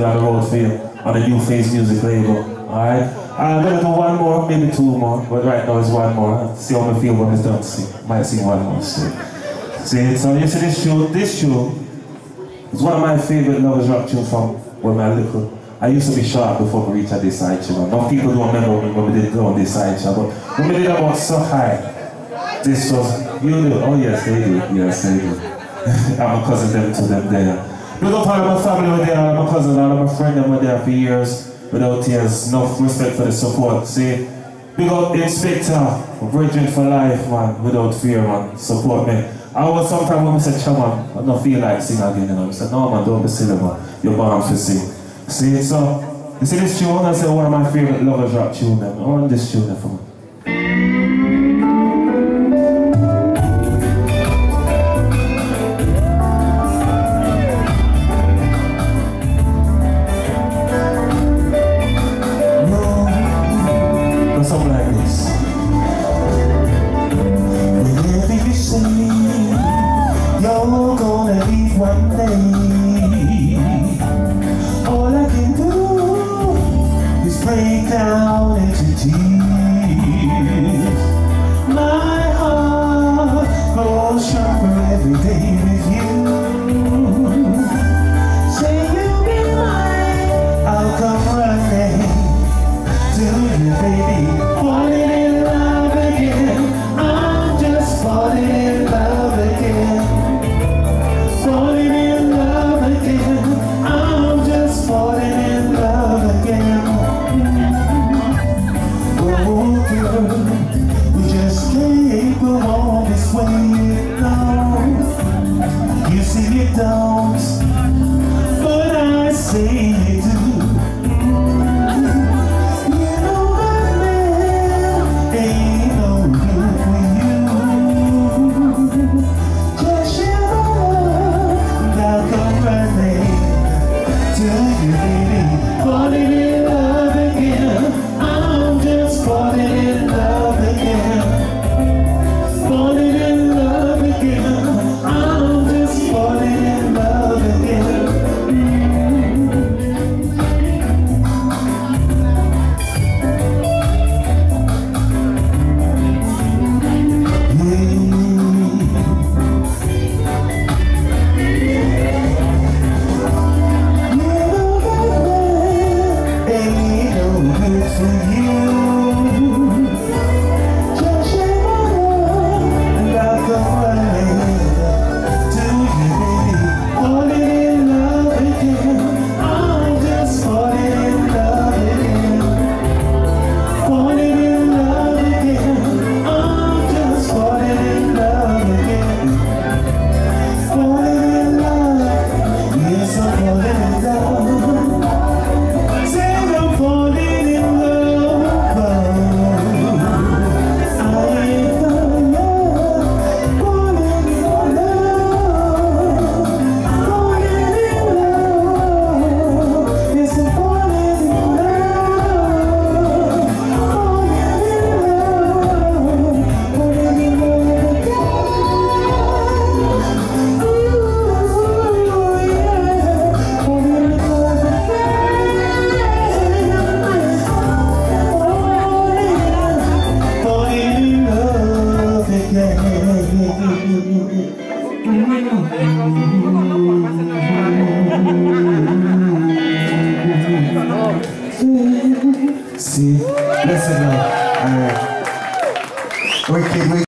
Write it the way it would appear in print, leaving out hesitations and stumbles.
be on the road for you on the New Phase Music label. Alright? I'm gonna do one more, maybe two more, but right now it's one more. See how I feel when it's done. See, might sing one more. See, so you see this tune is one of my favorite Lovers Rock tunes from when I was little. I used to be short before we reached this side, you know. Now people don't remember me when we did go on this side, but when we did about So High, this was, you do, oh yes they do, yes they do. I'm a cousin them to them there. Big up all of my family were there, all of my cousins, all of my friends them were there for years, without tears, enough respect for the support, see. Big up Inspector, Bridging for life, man, without fear, man, support me. I was sometimes when we said, man, I don't feel like singing again, you know. I said, no man, don't be silly, man, you're bound to sing. See, so, you see this tune, I said one of my favorite Lovers Rock tune, man. I want this tune for me. Something like this. Whenever you say you're gonna leave one day, all I can do is break down into tears. My heart goes sharper every day with you. Say you'll be mine, I'll come running to you, baby. Falling in love again, I'm just falling in love again. Falling in love again, I'm just falling in love again. Oh girl, we just can't go on this way, no. You say you don't, but I say you do. See, listen now. Wicked.